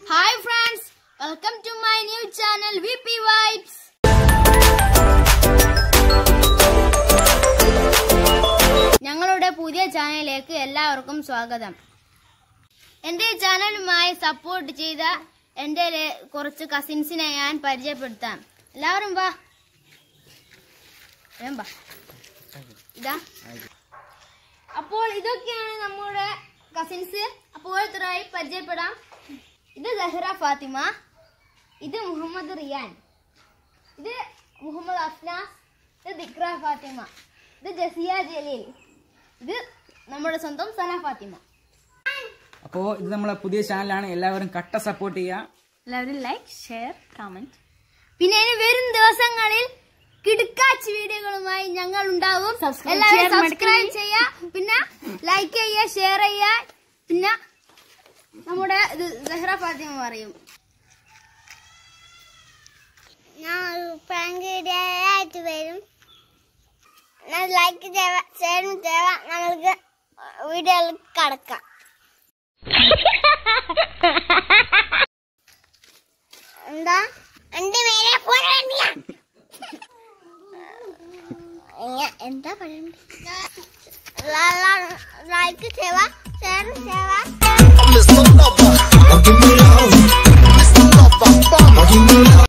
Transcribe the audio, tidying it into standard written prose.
Hi friends, welcome to my new channel VP Vibes. ഞങ്ങളുടെ പുതിയ ചാനലിലേക്ക് എല്ലാവർക്കും സ്വാഗതം. എൻ്റെ ചാനലുമായി സപ്പോർട്ട് ചെയ്ത എൻ്റെ കുറച്ച് കസിൻസിനെ ഞാൻ പരിചയപ്പെടുത്താം. എല്ലാവരും വാ. ഇതാ. അപ്പോൾ ഇതൊക്കെയാണ് നമ്മുടെ കസിൻസ്. അപ്പോൾ ഓരോരുത്തരായി പരിചയപ്പെടാം. ഇത് സഹ്റ ഫാത്തിമ, ഇത് മുഹമ്മദ് റിയാൻ, ഇത് മുഹമ്മദ് അഫ്നാസ്, ഇത് ദിക്ര ഫാത്തിമ, ഇത് ജസിയ ജലീൽ, ഇത് നമ്മുടെ സ്വന്തം സന ഫാത്തിമ. അപ്പോൾ ഇത് നമ്മളെ പുതിയ ചാനലാണ്. എല്ലാവരും കട്ട സപ്പോർട്ട് ചെയ്യുക. എല്ലാവരും ലൈക്ക്, ഷെയർ, കമന്റ്. പിന്നെ ഇനി വരും ദിവസങ്ങളിൽ കിടുക്കാച്ച് വീഡിയോകളുമായി ഞങ്ങൾ ഉണ്ടാവും. എല്ലാവരും സബ്സ്ക്രൈബ് ചെയ്യുക, പിന്നെ ലൈക്ക് ചെയ്യുക, ഷെയർ ചെയ്യുക. പിന്നെ നമ്മുടെ സഹ്റ ഫാത്തിമ പറയും. ഞാൻ പ്രാങ്ക് വീഡിയോ ആയിട്ട് വരും. ലൈക്ക് ചെയ്യുക, ഷെയർ ചെയ്യുക. ഞങ്ങൾക്ക് വീഡിയോയിൽ കടക്കാം. എന്താ എന്റെ പേരെ പോരാ എന്താ പറയണ്ട. ലൈക്ക് ചെയ്യുക, ഷെയർ ചെയ്യുക.